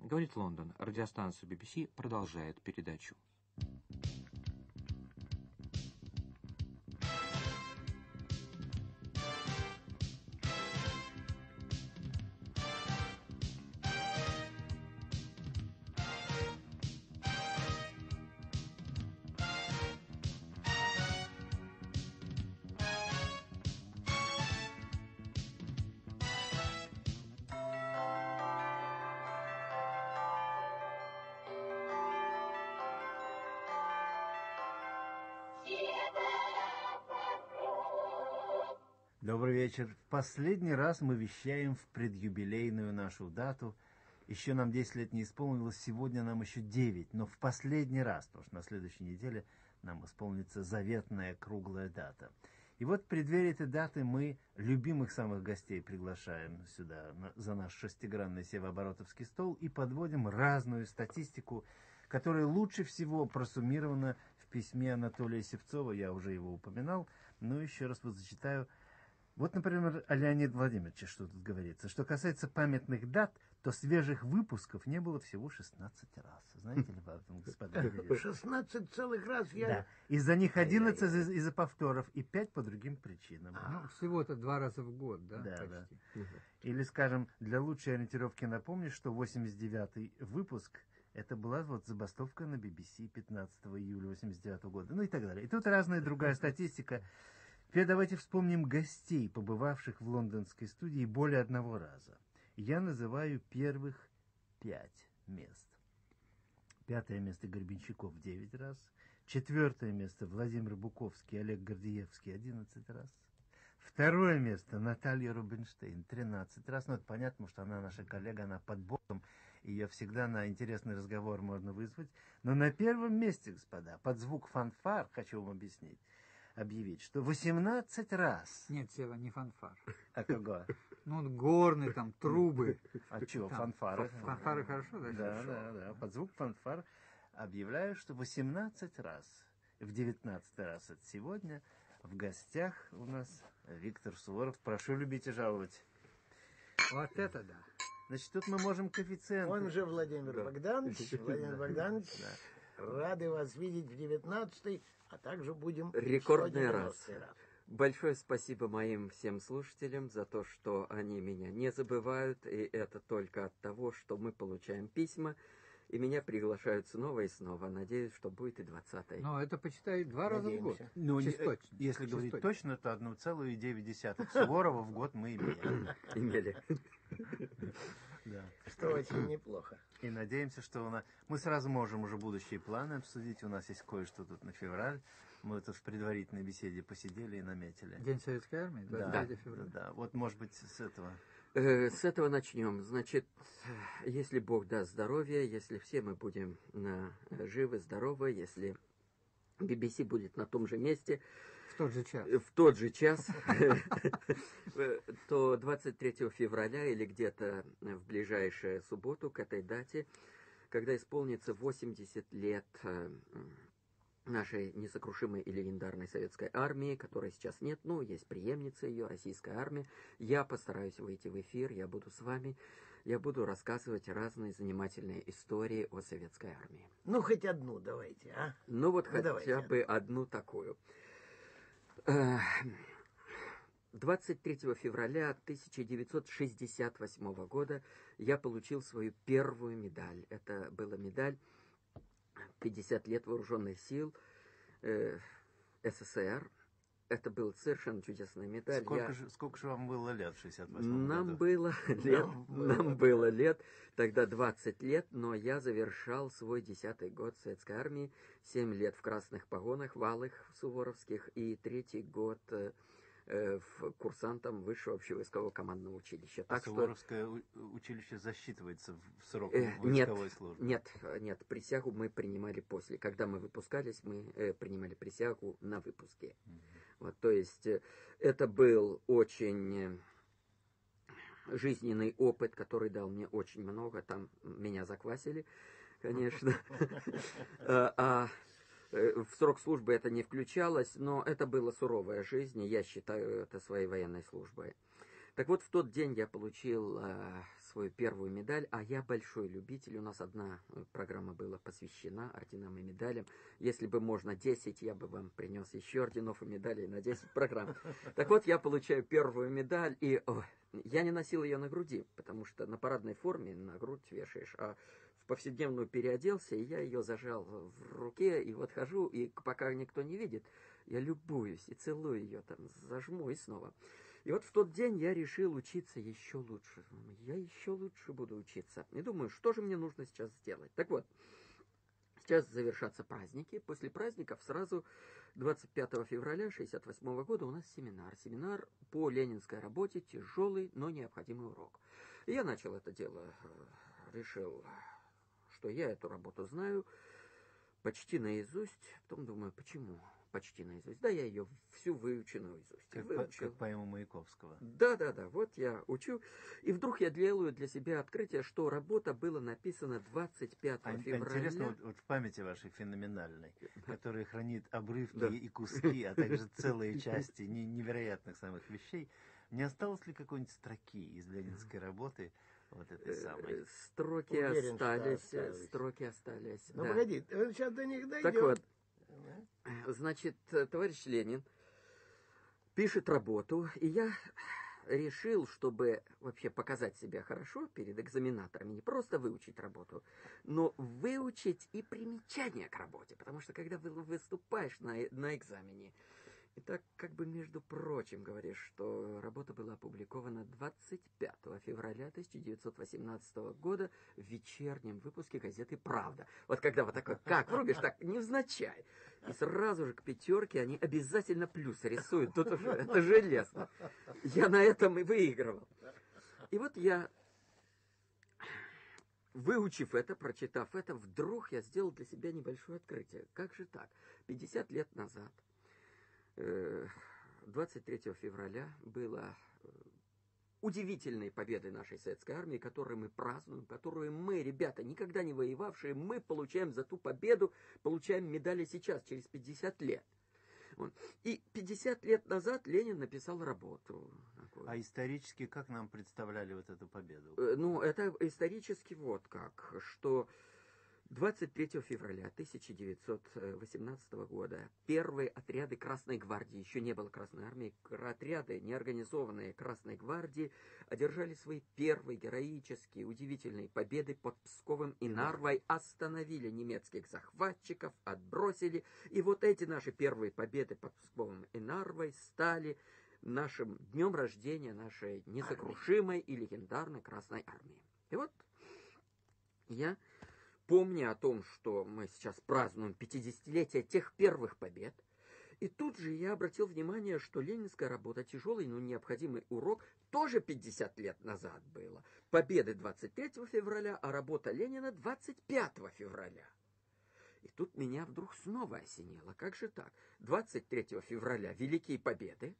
Говорит Лондон. Радиостанция BBC продолжает передачу. Добрый вечер. В последний раз мы вещаем в предюбилейную нашу дату. Еще нам 10 лет не исполнилось, сегодня нам еще 9. Но в последний раз, потому что на следующей неделе нам исполнится заветная круглая дата. И вот в преддверии этой даты мы любимых самых гостей приглашаем сюда за наш шестигранный севооборотовский стол и подводим разную статистику, которая лучше всего просуммирована в письме Анатолия Севцова. Я уже его упоминал, но еще раз вот зачитаю. Вот, например, о Леониде Владимировиче что тут говорится. Что касается памятных дат, то свежих выпусков не было всего 16 раз. Знаете ли, господа? 16 целых раз я... Да. Из-за них 11 из-за повторов и 5 по другим причинам. Ну, всего-то 2 раза в год, да? Да, почти. Да. Или, скажем, для лучшей ориентировки напомню, что 89-й выпуск это была вот забастовка на BBC 15 июля 89 года. Ну и так далее. И тут разная другая статистика. Теперь давайте вспомним гостей, побывавших в лондонской студии более одного раза. Я называю первых 5 мест. 5-е место Гребенщиков 9 раз. 4-е место Владимир Буковский, Олег Гордеевский 11 раз. 2-е место Наталья Рубинштейн 13 раз. Ну, это понятно, потому что она наша коллега, она под боком. Ее всегда на интересный разговор можно вызвать. Но на 1-м месте, господа, под звук фанфар, хочу вам объявить, что 18 раз. Нет, Сева, не фанфар. А кого? Ну, горны там, трубы. А чего, там, фанфары? Фанфары хорошо, да? Да, да. Под звук фанфар объявляю, что 18 раз, в 19 раз от сегодня, в гостях у нас Виктор Суворов. Прошу любить и жаловать. Вот это да. Значит, тут мы можем коэффициент. Он же Владимир Богданович. Владимир Богданович, рады вас видеть в 19-й, а также будем рекордный раз. Большое спасибо моим всем слушателям за то, что они меня не забывают, и это только от того, что мы получаем письма, и меня приглашают снова и снова. Надеюсь, что будет и 20-й. Но это, почитай, 2 раза в год. Ну, если говорить точно, то 1,9 Суворова в год мы имели. Да. Что очень неплохо. И надеемся, что мы сразу можем уже будущие планы обсудить. У нас есть кое-что тут на февраль. Мы тут в предварительной беседе посидели и наметили. День Советской Армии, 23 февраля. Да, вот, может быть, с этого. С этого начнем. Значит, если Бог даст здоровья, если все мы будем живы, здоровы, если BBC будет на том же месте, в тот же час, то 23 февраля или где-то в ближайшую субботу к этой дате, когда исполнится 80 лет нашей несокрушимой и легендарной советской армии, которой сейчас нет, но есть преемница ее, российская армия. Я постараюсь выйти в эфир, я буду с вами, я буду рассказывать разные занимательные истории о советской армии. Ну, хоть одну давайте, а? Ну, вот хотя бы одну такую. 23 февраля 1968 года я получил свою первую медаль. Это была медаль 50 лет вооруженных сил СССР. Это была совершенно чудесная медаль. Сколько же вам было лет в 68 году? Нам было лет, тогда 20 лет, но я завершал свой 10-й год в советской армии, 7 лет в красных погонах, валых суворовских, и 3-й год курсантом высшего общевойскового командного училища. Так Суворовское училище засчитывается в срок войсковой службы? Нет, присягу мы принимали после. Когда мы выпускались, мы принимали присягу на выпуске. Вот, то есть это был очень жизненный опыт, который дал мне очень много. Там меня заквасили, конечно. В срок службы это не включалось, но это была суровая жизнь, и я считаю это своей военной службой. Так вот, в тот день я получил свою первую медаль, а я большой любитель. У нас одна программа была посвящена орденам и медалям. Если бы можно 10, я бы вам принес еще орденов и медалей на 10 программ. Так вот, я получаю первую медаль, и я не носил ее на груди, потому что на парадной форме на грудь вешаешь, а в повседневную переоделся, и я ее зажал в руке, и вот хожу, и пока никто не видит, я любуюсь и целую ее, там, зажму и снова. И вот в тот день я решил учиться еще лучше. Я еще лучше буду учиться. И думаю, что же мне нужно сейчас сделать. Так вот, сейчас завершатся праздники. После праздников сразу 25 февраля 1968 года у нас семинар. Семинар по ленинской работе, тяжелый, но необходимый урок. И я начал это дело, решил, что я эту работу знаю почти наизусть. Потом думаю, почему? Почти наизусть. Да, я ее всю выучу наизусть. Как поэму Маяковского. Да. Вот я учу. И вдруг я делаю для себя открытие, что работа была написана 25 февраля. Интересно, вот в памяти вашей феноменальной, которая хранит обрывки и куски, а также целые части невероятных самых вещей, не осталось ли какой-нибудь строки из ленинской работы, вот этой самой? Строки остались. Ну, погоди, сейчас до них дойдем. Так вот, значит, товарищ Ленин пишет работу, и я решил, чтобы вообще показать себя хорошо перед экзаменаторами, не просто выучить работу, но выучить и примечания к работе, потому что когда вы выступаешь на экзамене, и так как бы между прочим говоришь, что работа была опубликована 25 февраля 1918 года в вечернем выпуске газеты «Правда». Вот когда вот такой, как врубишь, так невзначай. И сразу же к пятерке они обязательно плюс рисуют. Тут уже это железно. Я на этом и выигрывал. И вот я, выучив это, прочитав это, вдруг я сделал для себя небольшое открытие. Как же так? 50 лет назад, 23 февраля было удивительной победой нашей советской армии, которую мы празднуем, которую мы, ребята, никогда не воевавшие, мы получаем за ту победу, получаем медали сейчас, через 50 лет. И 50 лет назад Ленин написал работу. А исторически как нам представляли вот эту победу? Ну, это исторически вот как, что 23 февраля 1918 года первые отряды Красной гвардии, еще не было Красной армии, отряды, неорганизованные Красной гвардии, одержали свои первые героические, удивительные победы под Псковом и Нарвой, остановили немецких захватчиков, отбросили. И вот эти наши первые победы под Псковом и Нарвой стали нашим днем рождения нашей несокрушимой и легендарной Красной армии. И вот я, помня о том, что мы сейчас празднуем 50-летие тех первых побед, и тут же я обратил внимание, что ленинская работа «Тяжелый, но необходимый урок» тоже 50 лет назад было. Победы 23 февраля, а работа Ленина 25 февраля. И тут меня вдруг снова осенило. Как же так? 23 февраля великие победы,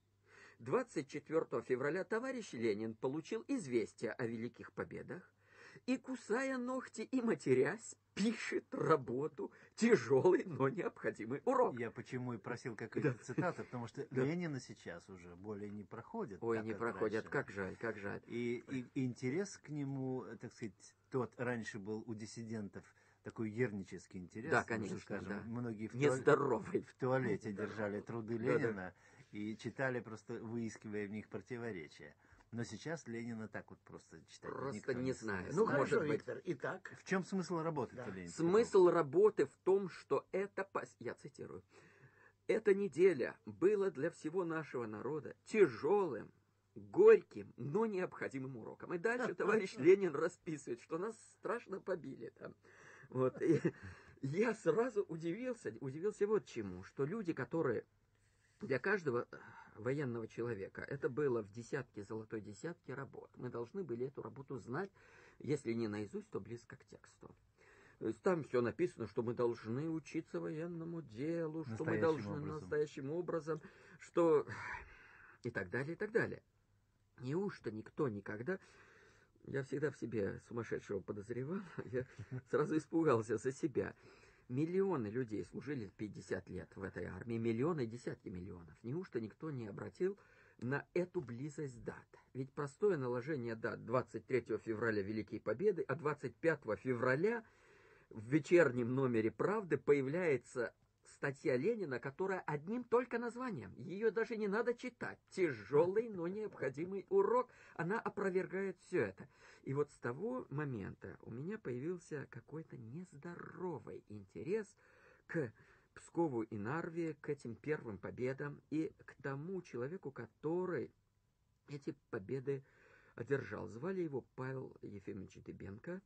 24 февраля товарищ Ленин получил известие о великих победах, и, кусая ногти и матерясь, пишет работу «Тяжелый, но необходимый урок». Я почему и просил какие-то цитаты, потому что Ленина сейчас уже более не проходит. Ой, не проходят, как жаль, как жаль. И интерес к нему, так сказать, тот раньше был у диссидентов такой ернический интерес. Да, конечно, скажем, да. Многие Нездоровый. в туалете держали труды Ленина и читали, просто выискивая в них противоречия. Но сейчас Ленина так вот просто читать просто не знаю. Ну, может хорошо, быть. Виктор, итак. В чем смысл работы Ленина? Смысл работы в том, что это, я цитирую, «Эта неделя была для всего нашего народа тяжелым, горьким, но необходимым уроком». И дальше товарищ Ленин расписывает, что нас страшно побили там. Вот. И я сразу удивился вот чему, что люди, которые для каждого военного человека это было в десятке, золотой десятке работ. Мы должны были эту работу знать, если не наизусть, то близко к тексту. То есть там все написано, что мы должны учиться военному делу, что мы должны настоящим образом, что и так далее, и так далее. Неужто никто никогда... Я всегда в себе сумасшедшего подозревал, я сразу испугался за себя. Миллионы людей служили 50 лет в этой армии, миллионы, десятки миллионов. Неужто никто не обратил на эту близость дат. Ведь простое наложение дат 23 февраля Великой Победы, а 25 февраля в вечернем номере «Правды» появляется статья Ленина, которая одним только названием, ее даже не надо читать, тяжелый, но необходимый урок, она опровергает все это. И вот с того момента у меня появился какой-то нездоровый интерес к Пскову и Нарве, к этим первым победам и к тому человеку, который эти победы одержал. Звали его Павел Ефимович Дыбенко.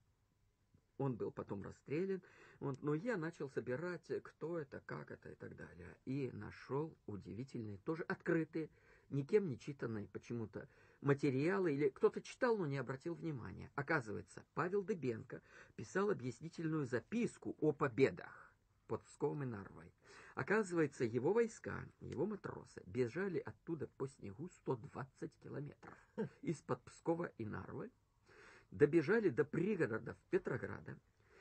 Он был потом расстрелян. Но я начал собирать, кто это, как это и так далее. И нашел удивительные, тоже открытые, никем не читанные почему-то материалы. Или кто-то читал, но не обратил внимания. Оказывается, Павел Дыбенко писал объяснительную записку о победах под Псковом и Нарвой. Оказывается, его войска, его матросы бежали оттуда по снегу 120 километров из-под Пскова и Нарвы, добежали до пригородов Петрограда,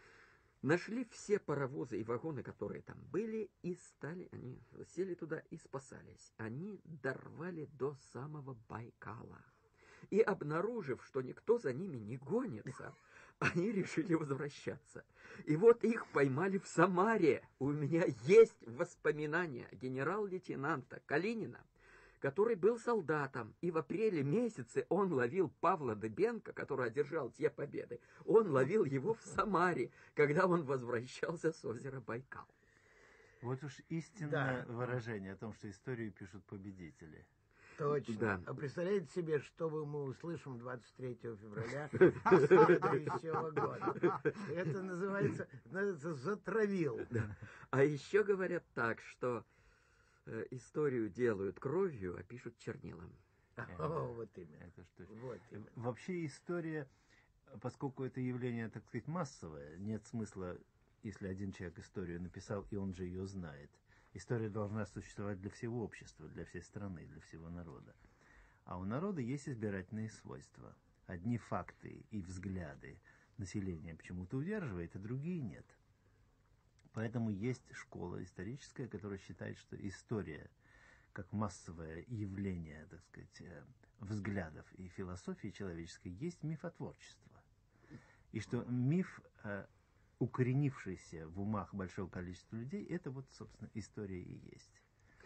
нашли все паровозы и вагоны, которые там были, и они сели туда и спасались. Они дорвали до самого Байкала. И обнаружив, что никто за ними не гонится, они решили возвращаться. И вот их поймали в Самаре. У меня есть воспоминания генерал-лейтенанта Калинина, который был солдатом, и в апреле месяце он ловил Павла Дыбенко, который одержал те победы. Он ловил его в Самаре, когда он возвращался с озера Байкал. Вот уж истинное выражение о том, что историю пишут победители. Точно. Да. А представляете себе, что мы услышим 23 февраля следующего года? Это называется «затравил». Да. А еще говорят так, что историю делают кровью, а пишут чернилом. Вот именно. Это что? Вот именно. Вообще история, поскольку это явление, так сказать, массовое, нет смысла, если один человек историю написал, и он же ее знает. История должна существовать для всего общества, для всей страны, для всего народа. А у народа есть избирательные свойства. Одни факты и взгляды населения почему-то удерживает, а другие нет. Поэтому есть школа историческая, которая считает, что история, как массовое явление, так сказать, взглядов и философии человеческой, есть мифотворчество. И что миф, укоренившийся в умах большого количества людей, это вот, собственно, история и есть.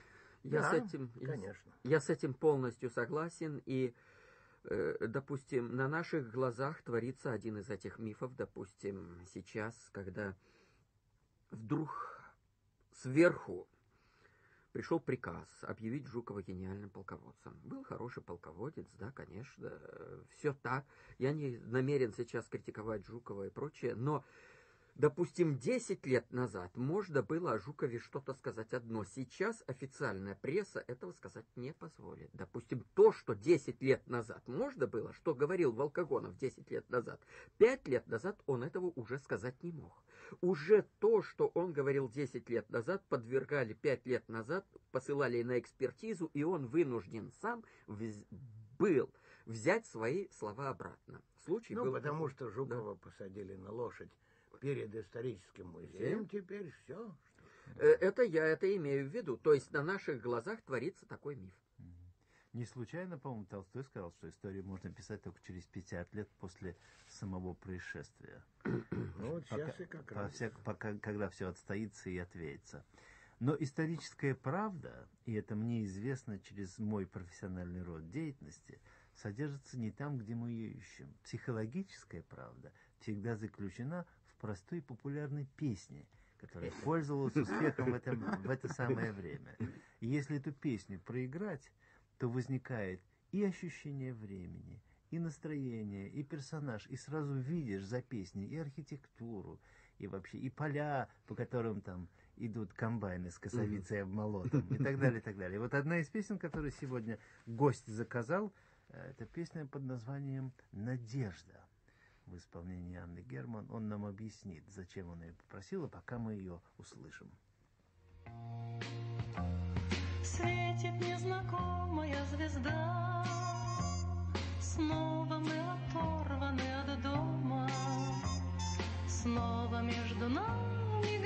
Я с этим полностью согласен. И, допустим, на наших глазах творится один из этих мифов. Допустим, сейчас, когда вдруг сверху пришел приказ объявить Жукова гениальным полководцем. Был хороший полководец, да, конечно, все так. Я не намерен сейчас критиковать Жукова и прочее, но, допустим, 10 лет назад можно было о Жукове что-то сказать одно. Сейчас официальная пресса этого сказать не позволит. Допустим, то, что 10 лет назад можно было, что говорил Волкогонов 10 лет назад, 5 лет назад он этого уже сказать не мог. Уже то, что он говорил 10 лет назад, подвергали 5 лет назад, посылали на экспертизу, и он вынужден сам был взять свои слова обратно. Случай был... потому что Жукова посадили на лошадь перед историческим музеем, теперь все. Это я это имею в виду. То есть на наших глазах творится такой миф. Не случайно, по-моему, Толстой сказал, что историю можно писать только через 50 лет после самого происшествия. Ну, вот сейчас и как раз. Когда все отстоится и отвеется. Но историческая правда, и это мне известно через мой профессиональный род деятельности, содержится не там, где мы ее ищем. Психологическая правда всегда заключена в простой популярной песне, которая пользовалась успехом в это самое время. И если эту песню проиграть, то возникает и ощущение времени, и настроение, и персонаж, и сразу видишь за песней и архитектуру, и вообще и поля, по которым там идут комбайны с косовицей и обмолотом, и так далее, и так далее. И вот одна из песен, которую сегодня гость заказал, это песня под названием «Надежда» в исполнении Анны Герман. Он нам объяснит, зачем он ее попросил, а пока мы ее услышим. Светит незнакомая звезда, снова мы оторваны от дома, снова между нами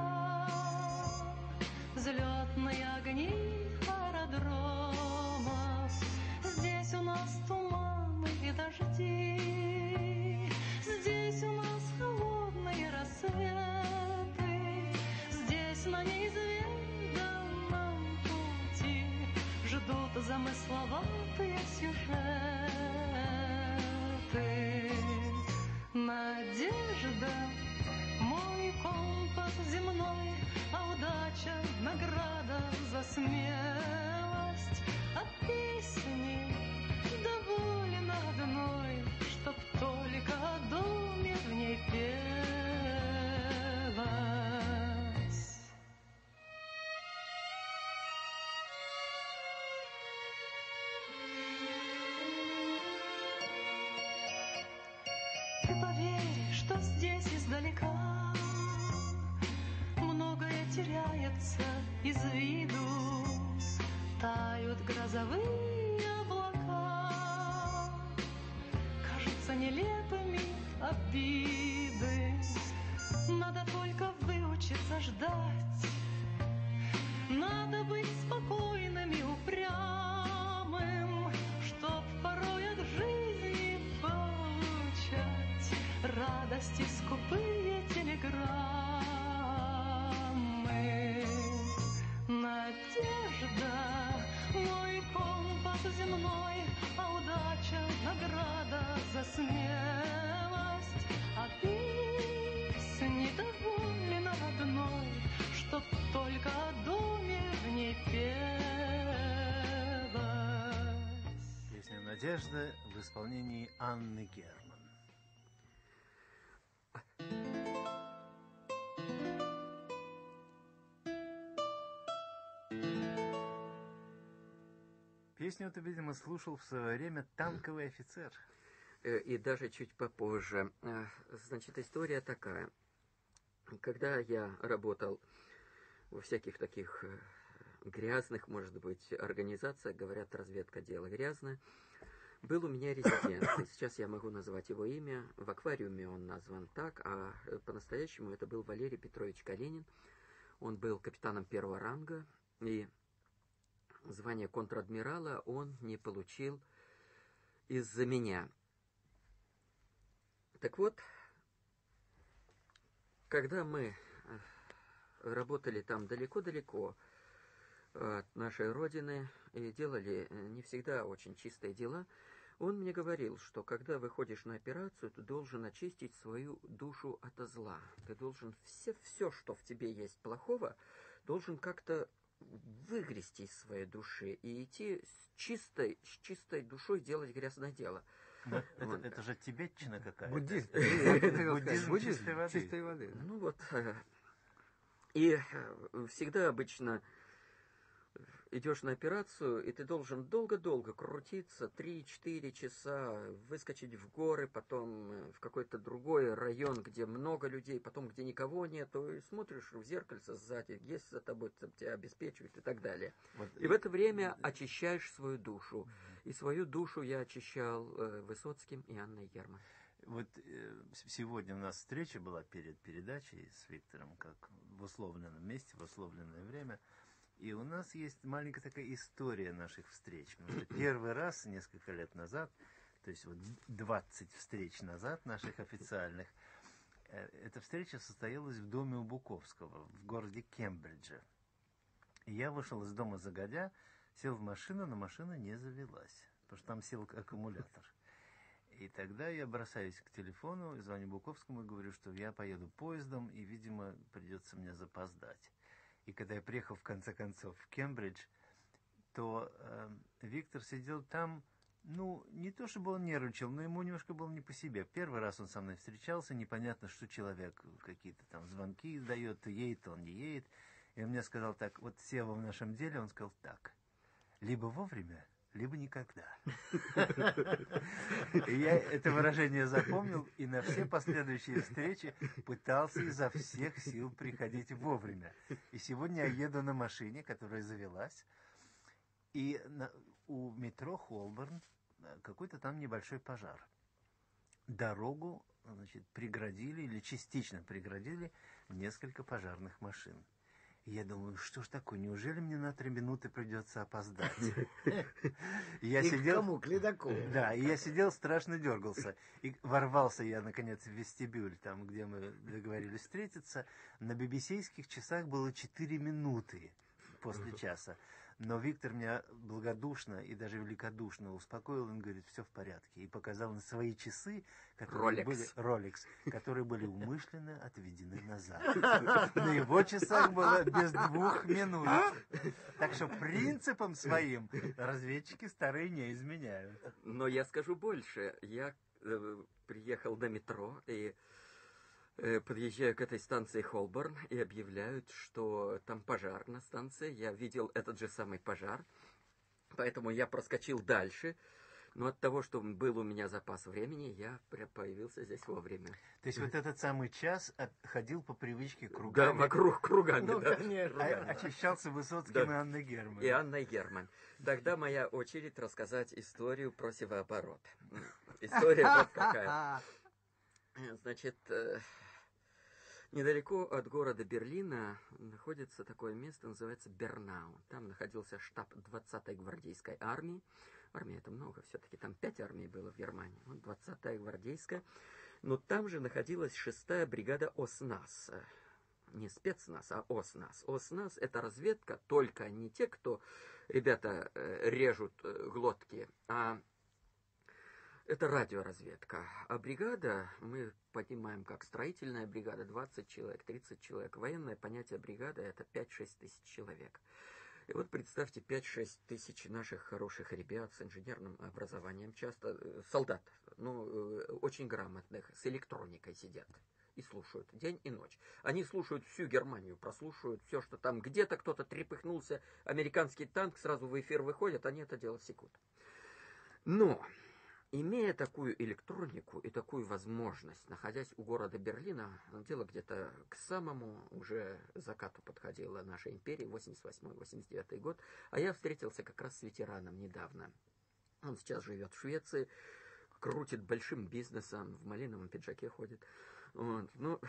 города, взлетные огни аэродрома. нас туманы и дожди, здесь у нас холодные рассветы, здесь на неизведанном пути ждут замысловатые сюжеты. Надежда — мой компас земной, а удача — награда за смелость. От песни доволен одной, чтоб только о доме в ней пелось. Ты поверь, что здесь издалека многое теряется из виду, тают грозовые облака, кажутся нелепыми обиды. Надо только выучиться ждать, надо быть спокойным и упрямым, чтоб порой от жизни получать радости скупые телеграммы. Надежда — мой компас земной, а удача — награда за смелость. А песни доволен одной, чтоб только о доме в ней пелось. Песня «Надежда» в исполнении Анны Герман. Песню ты, видимо, слушал в свое время «Танковый офицер». И даже чуть попозже. Значит, история такая. Когда я работал во всяких таких грязных, может быть, организациях, говорят, разведка дело грязное, был у меня резидент. Сейчас я могу назвать его имя. В аквариуме он назван так, а по-настоящему это был Валерий Петрович Калинин. Он был капитаном первого ранга, и звание контр-адмирала он не получил из-за меня. Так вот, когда мы работали там далеко-далеко от нашей родины и делали не всегда очень чистые дела, он мне говорил, что когда выходишь на операцию, ты должен очистить свою душу ото зла. Ты должен все, что в тебе есть плохого, должен как-то выгрести из своей души и идти с чистой душой делать грязное дело. Это же тибетчина какая-то. Буддизм. Буддизм Чистой воды. Ну вот. И всегда обычно идешь на операцию, и ты должен долго-долго крутиться, 3-4 часа, выскочить в горы, потом в какой-то другой район, где много людей, потом где никого нет, и смотришь в зеркальце сзади, есть за тобой, тебя обеспечивают и так далее. Вот. И в это время очищаешь свою душу. И свою душу я очищал Высоцким и Анной Герман. Вот сегодня у нас встреча была перед передачей с Виктором, как в условленном месте, в условленное время. И у нас есть маленькая такая история наших встреч. Потому что первый раз, несколько лет назад, то есть вот 20 встреч назад наших официальных, эта встреча состоялась в доме у Буковского, в городе Кембридже. И я вышел из дома загодя, сел в машину, но машина не завелась, потому что там сел аккумулятор. И тогда я бросаюсь к телефону, звоню Буковскому и говорю, что я поеду поездом, и, видимо, придется мне запоздать. И когда я приехал, в конце концов, в Кембридж, то Виктор сидел там, ну, не то чтобы он нервничал, но ему немножко было не по себе. Первый раз он со мной встречался, непонятно, что человек какие-то там звонки дает, то едет, то он не едет. И он мне сказал так, вот Сева в нашем деле, он сказал так, либо вовремя, либо никогда. И я это выражение запомнил, и на все последующие встречи пытался изо всех сил приходить вовремя. И сегодня я еду на машине, которая завелась, и у метро Холборн какой-то там небольшой пожар. Дорогу, значит, преградили или частично преградили несколько пожарных машин. Я думаю, что ж такое, неужели мне на 3 минуты придется опоздать? И к кому? К ледоку. Да, и я сидел, страшно дергался. И ворвался я, наконец, в вестибюль, там, где мы договорились встретиться. На BBC-ских часах было 4 минуты после часа. Но Виктор меня благодушно и даже великодушно успокоил. Он говорит, все в порядке. И показал на свои часы, которые были Rolex, которые были умышленно отведены назад. На его часах было без 2 минут. Так что принципам своим разведчики старые не изменяют. Но я скажу больше. Я приехал на метро и подъезжаю к этой станции Холборн, и объявляют, что там пожар на станции. Я видел этот же самый пожар, поэтому я проскочил дальше. Но от того, что был у меня запас времени, я появился здесь вовремя. То есть вот этот самый час ходил по привычке кругами. Да, вокруг кругами. Ну, да. конечно. Очищался Высоцким и Анной Герман. И Анной Герман. Тогда моя очередь рассказать историю про севооборот. История вот какая. Значит, недалеко от города Берлина находится такое место, называется Бернау. Там находился штаб 20-й гвардейской армии. Армия это много, все-таки там 5 армий было в Германии. Вот 20-я гвардейская. Но там же находилась 6-я бригада ОСНАС. Не спецназ, а ОСНАС. ОСНАС это разведка, только не те, кто, ребята, режут глотки, а это радиоразведка. А бригада, мы понимаем, как строительная бригада, 20 человек, 30 человек. Военное понятие бригада это 5-6 тысяч человек. И вот представьте, 5-6 тысяч наших хороших ребят с инженерным образованием, часто солдат, ну, очень грамотных, с электроникой сидят и слушают день и ночь. Они слушают всю Германию, прослушивают все, что там где-то кто-то трепыхнулся, американский танк, сразу в эфир выходит, они это дело секут. Но имея такую электронику и такую возможность, находясь у города Берлина, дело где-то к самому уже закату подходило нашей империи, 88-89 год, а я встретился как раз с ветераном недавно. Он сейчас живет в Швеции, крутит большим бизнесом, в малиновом пиджаке ходит. Вот. Ну,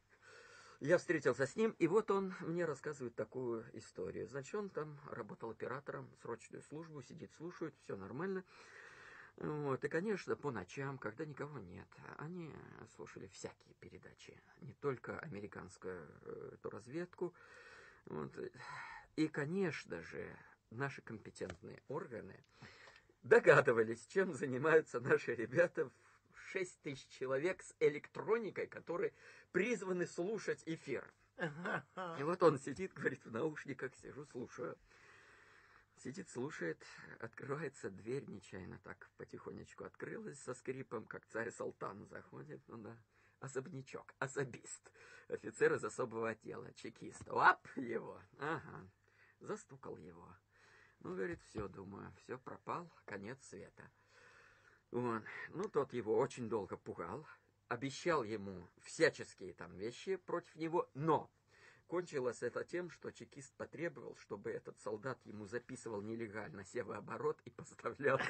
я встретился с ним, и вот он мне рассказывает такую историю. Значит, он там работал оператором, срочную службу, сидит, слушает, все нормально. Вот, и, конечно, по ночам, когда никого нет, они слушали всякие передачи, не только американскую эту разведку. Вот. И, конечно же, наши компетентные органы догадывались, чем занимаются наши ребята, 6 тысяч человек с электроникой, которые призваны слушать эфир. И вот он сидит, говорит, в наушниках сижу, слушаю. Сидит, слушает, открывается дверь, нечаянно так потихонечку открылась со скрипом, как царь-салтан заходит, ну да, особнячок, особист, офицер из особого отдела, чекист, лап его, ага, застукал его. Ну, говорит, все, думаю, все, пропал, конец света. Вот. Ну, тот его очень долго пугал, обещал ему всяческие там вещи против него, но кончилось это тем, что чекист потребовал, чтобы этот солдат ему записывал нелегально севооборот и поставлял.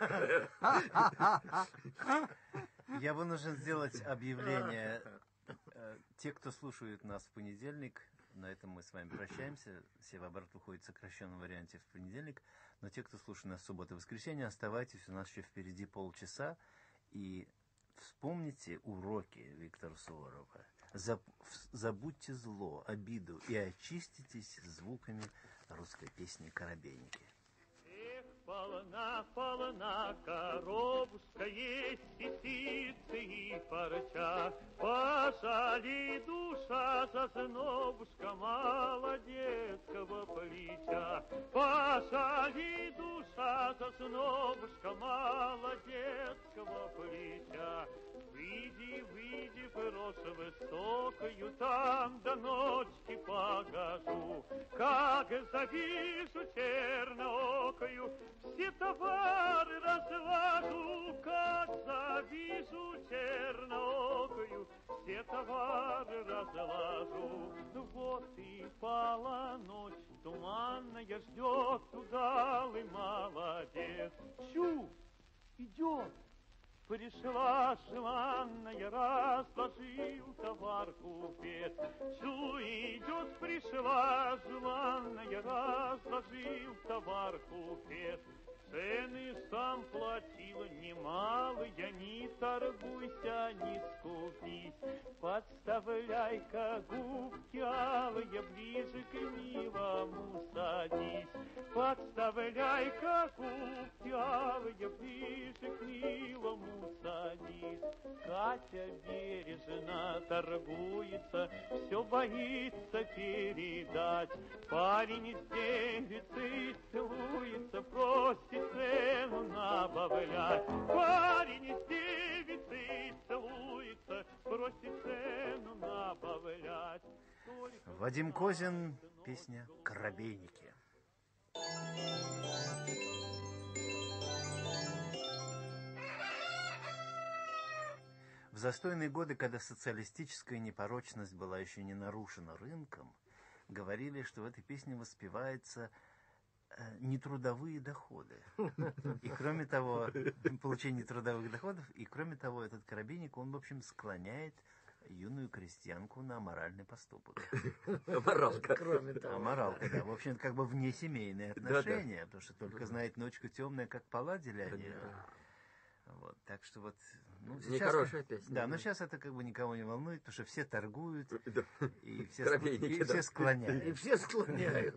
Я вынужден сделать объявление. Те, кто слушает нас в понедельник, на этом мы с вами прощаемся. Севооборот выходит в сокращенном варианте в понедельник. Но те, кто слушает нас в субботу и воскресенье, оставайтесь, у нас еще впереди полчаса. И вспомните уроки Виктора Суворова. Забудьте зло, обиду и очиститесь звуками русской песни «Коробейники». Эх, полна, полна коробушка, сисицы и парча. Пожали душа за знобушка молодецкого плеча. Пожали душа за знобушка молодецкого плеча. Выйди, выйди, брошь высокую, там до ночки погожу. Как завижу черноокою, все товары разложу. Как завижу черноокою, все товары разложу. Вот и пала ночь, туманная ждет удалый молодец. Чу, идет. пришла желанная, разложил товар купец. Идет, пришла желанная, разложил товар купец. Цены сам платил немалые, не торгуйся, не скупись. Подставляй-ка губки алые, ближе к милому садись. Подставляй-ка губки алые, ближе к милому садись. Катя бережно торгуется, все боится передать. Парень с девицей целуется, просит цену набавлять. Парень с девицей целуется, просит цену набавлять. Вадим Козин, песня «Коробейники». В застойные годы, когда социалистическая непорочность была еще не нарушена рынком, говорили, что в этой песне воспевается нетрудовые доходы. И кроме того, получение трудовых доходов, и кроме того, этот коробейник, он, в общем, склоняет юную крестьянку на аморальный поступок. Аморалка. Кроме того. Аморалка, да. В общем, как бы внесемейные отношения, потому что только знает ночка темная, как поладили они. Вот, так что вот... Ну, сейчас, нехорошая песня. Да, но сейчас это как бы никого не волнует, потому что все торгуют, и все склоняют. И все склоняют.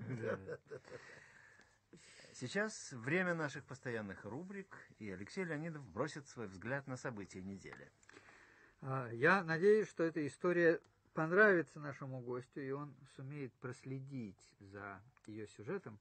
Сейчас время наших постоянных рубрик, и Алексей Леонидов бросит свой взгляд на события недели. Я надеюсь, что эта история понравится нашему гостю, и он сумеет проследить за ее сюжетом,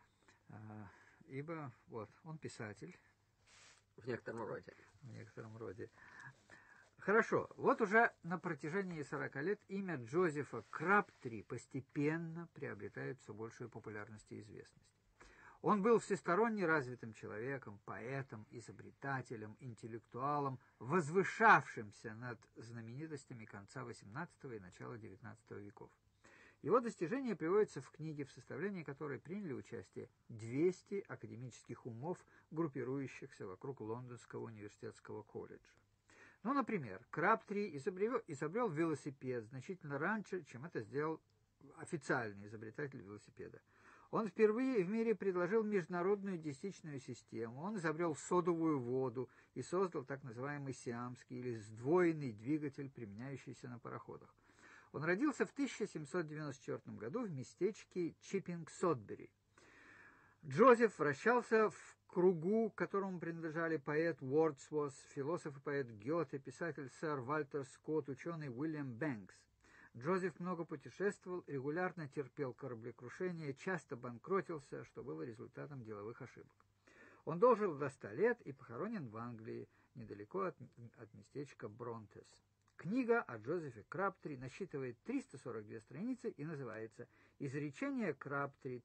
ибо вот он писатель. В некотором роде. В некотором роде. Хорошо. Вот уже на протяжении 40 лет имя Джозефа Краптри постепенно приобретает все большую популярность и известность. Он был всесторонне развитым человеком, поэтом, изобретателем, интеллектуалом, возвышавшимся над знаменитостями конца XVIII и начала XIX веков. Его достижения приводятся в книге, в составлении которой приняли участие 200 академических умов, группирующихся вокруг Лондонского университетского колледжа. Ну, например, Краптри изобрел велосипед значительно раньше, чем это сделал официальный изобретатель велосипеда. Он впервые в мире предложил международную десятичную систему, он изобрел содовую воду и создал так называемый сиамский или сдвоенный двигатель, применяющийся на пароходах. Он родился в 1794 году в местечке Чиппинг-Сотбери. Джозеф вращался в кругу, к которому принадлежали поэт Уордсворт, философ и поэт Гёте, писатель сэр Вальтер Скотт, ученый Уильям Бэнкс. Джозеф много путешествовал, регулярно терпел кораблекрушение, часто банкротился, что было результатом деловых ошибок. Он дожил до 100 лет и похоронен в Англии, недалеко от местечка Бронтес. Книга о Джозефе Краптри насчитывает 342 страницы и называется «Изречение Краптри,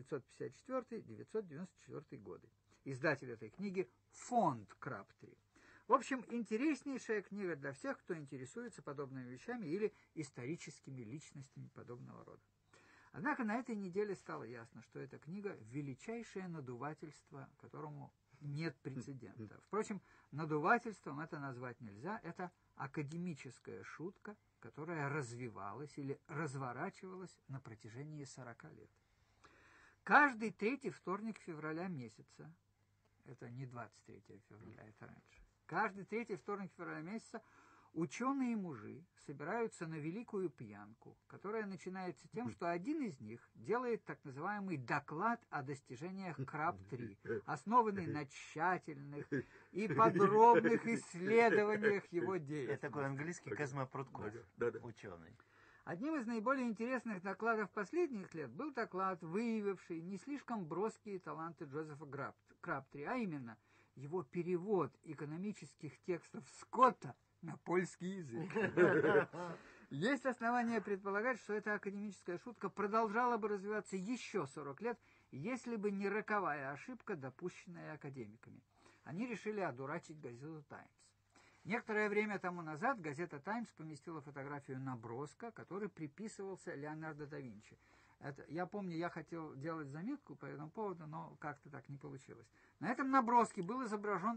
1954-1994 годы». Издатель этой книги – фонд Краптри. В общем, интереснейшая книга для всех, кто интересуется подобными вещами или историческими личностями подобного рода. Однако на этой неделе стало ясно, что эта книга – величайшее надувательство, которому нет прецедента. Впрочем, надувательством это назвать нельзя, это академическая шутка, которая развивалась или разворачивалась на протяжении 40 лет. Каждый третий вторник февраля месяца, это не 23 февраля, это раньше, каждый третий вторник февраля месяца ученые-мужи собираются на великую пьянку, которая начинается тем, что один из них делает так называемый доклад о достижениях Краптри, основанный на тщательных и подробных исследованиях его деятельности. Это такой английский Козьма Прутков, ученый. Одним из наиболее интересных докладов последних лет был доклад, выявивший не слишком броские таланты Джозефа Краптри, а именно его перевод экономических текстов Скотта на польский язык. Есть основания предполагать, что эта академическая шутка продолжала бы развиваться еще 40 лет, если бы не роковая ошибка, допущенная академиками. Они решили одурачить газету «Таймс». Некоторое время тому назад газета «Таймс» поместила фотографию наброска, который приписывался Леонардо да Винчи. Я помню, я хотел делать заметку по этому поводу, но как-то так не получилось. На этом наброске был изображен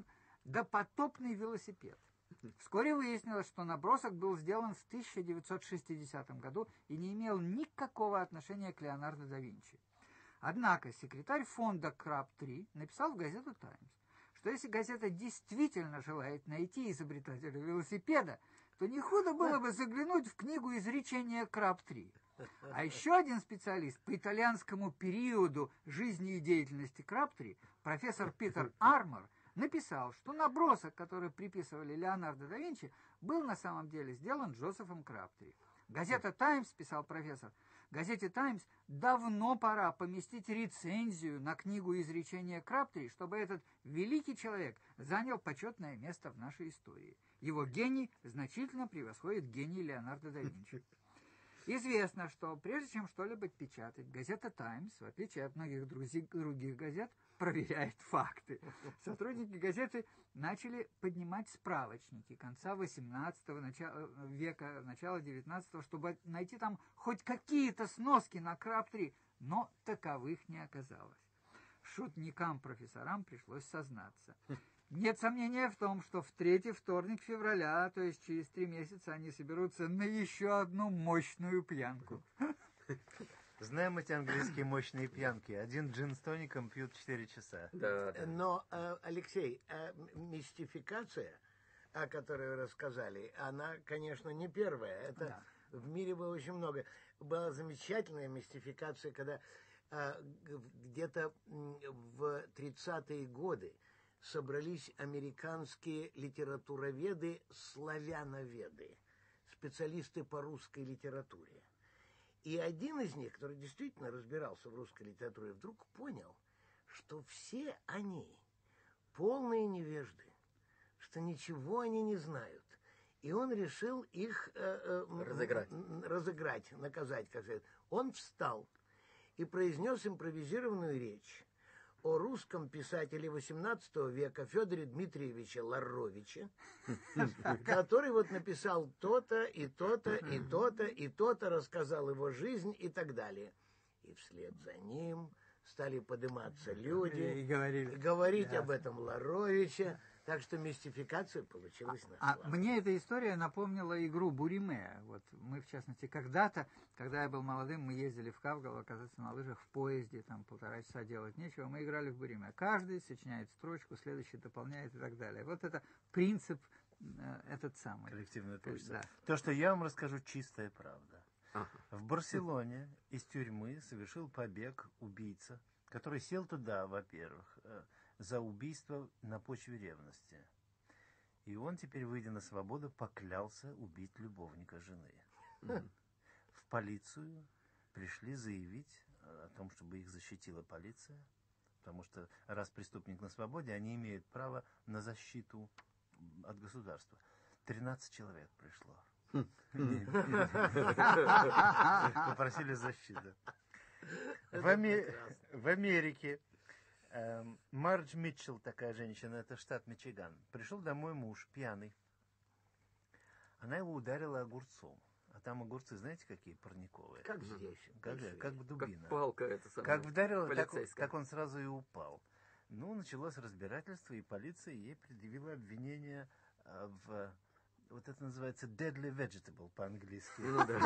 допотопный велосипед. Вскоре выяснилось, что набросок был сделан в 1960 году и не имел никакого отношения к Леонардо да Винчи. Однако секретарь фонда Крабтрee написал в газету «Таймс», что если газета действительно желает найти изобретателя велосипеда, то не худо было бы заглянуть в книгу изречения Крабтрee. А еще один специалист по итальянскому периоду жизни и деятельности Крабтрee, профессор Питер Армор, написал, что набросок, который приписывали Леонардо да Винчи, был на самом деле сделан Джозефом Крабтрee. Газета «Таймс», писал профессор, газете «Таймс» давно пора поместить рецензию на книгу изречения Крабтрee, чтобы этот великий человек занял почетное место в нашей истории. Его гений значительно превосходит гений Леонардо да Винчи. Известно, что прежде чем что-либо печатать, газета «Таймс», в отличие от многих других газет, проверяет факты. Сотрудники газеты начали поднимать справочники конца XVIII века, начала XIX, чтобы найти там хоть какие-то сноски на Крабтрee, но таковых не оказалось. Шутникам-профессорам пришлось сознаться. Нет сомнения в том, что в третий вторник февраля, то есть через 3 месяца, они соберутся на еще одну мощную пьянку. Знаем эти английские мощные пьянки. Один джин с тоником пьют 4 часа. Да. Но, Алексей, мистификация, о которой вы рассказали, она, конечно, не первая. Это в мире было очень много. Была замечательная мистификация, когда где-то в 30-е годы собрались американские литературоведы, славяноведы, специалисты по русской литературе. И один из них, который действительно разбирался в русской литературе, вдруг понял, что все они полные невежды, что ничего они не знают. И он решил их разыграть, наказать, как сказать. Он встал и произнес импровизированную речь о русском писателе XVIII века Федоре Дмитриевиче Ларовиче, который вот написал то-то, и то-то, и то-то, и то-то, рассказал его жизнь и так далее. И вслед за ним стали подниматься люди и говорить об этом Ларовиче. Так что мистификация получилась на славу. Мне эта история напомнила игру Буриме. Вот мы, в частности, когда-то, когда я был молодым, мы ездили в Кавгало кататься на лыжах в поезде, там 1,5 часа делать нечего, мы играли в Буриме. Каждый сочиняет строчку, следующий дополняет и так далее. Вот это принцип этот самый. Коллективное творчество. Да. То, что я вам расскажу, чистая правда. В Барселоне из тюрьмы совершил побег убийца, который сел туда, во-первых, за убийство на почве ревности. И он теперь, выйдя на свободу, поклялся убить любовника жены. В полицию пришли заявить о том, чтобы их защитила полиция, потому что раз преступник на свободе, они имеют право на защиту от государства. 13 человек пришло. Попросили защиты. В Америке Мардж Митчелл, такая женщина, это штат Мичиган. Пришел домой муж, пьяный. Она его ударила огурцом. А там огурцы, знаете, какие парниковые? Как здесь. Как в дубина. Как палка это самое. Как вдарила, полицейская. так он сразу и упал. Ну, началось разбирательство, и полиция ей предъявила обвинение в... Вот это называется deadly vegetable по-английски.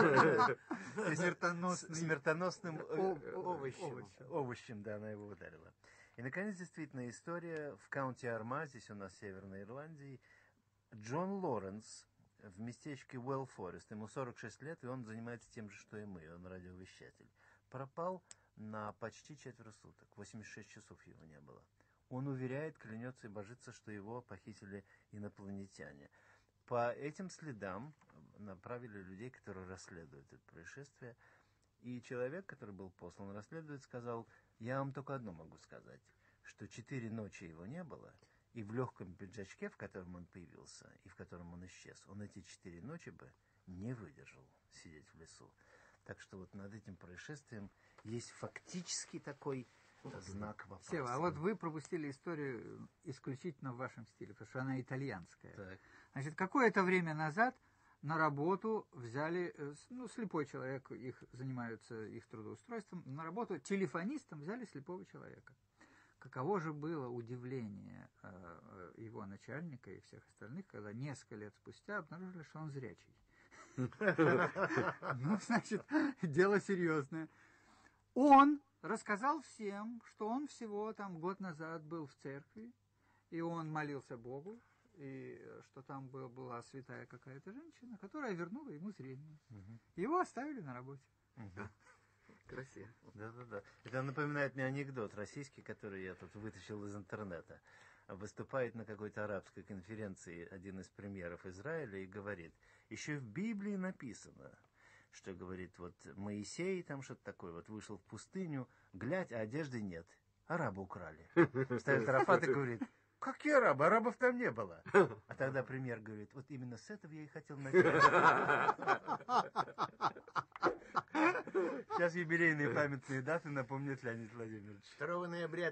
Смертоносным овощем, да, она его ударила. И, наконец, действительно, история в каунти Арма, здесь у нас Северной Ирландии. Джон Лоренс в местечке Уэлл Форест, ему 46 лет, и он занимается тем же, что и мы, он радиовещатель. Пропал на почти 4 суток, 86 часов его не было. Он уверяет, клянется и божится, что его похитили инопланетяне. По этим следам направили людей, которые расследуют это происшествие. И человек, который был послан расследовать, сказал: я вам только одно могу сказать, что 4 ночи его не было, и в легком пиджачке, в котором он появился, и в котором он исчез, он эти 4 ночи бы не выдержал сидеть в лесу. Так что вот над этим происшествием есть фактически такой знак вопроса. Сева, а вот вы пропустили историю исключительно в вашем стиле, потому что она итальянская. Так. Значит, какое-то время назад на работу взяли, слепой человек, их занимаются их трудоустройством, на работу телефонистом взяли слепого человека. каково же было удивление его начальника и всех остальных, когда несколько лет спустя обнаружили, что он зрячий. Ну, значит, дело серьезное. Он рассказал всем, что он всего там год назад был в церкви, и он молился Богу, и что там была святая какая-то женщина, которая вернула ему зрение. Его оставили на работе. Красиво. Да. Это напоминает мне анекдот российский, который я тут вытащил из интернета. Выступает на какой-то арабской конференции один из премьеров Израиля и говорит, еще в Библии написано, что, говорит, вот Моисей, там что-то такое, вот вышел в пустыню, глядь, а одежды нет. Арабы украли. Встает Арафат и говорит, какие арабы? Арабов там не было. А тогда премьер говорит, вот именно с этого я и хотел начать. Сейчас юбилейные памятные даты напомнит Леонид Владимирович. 2 ноября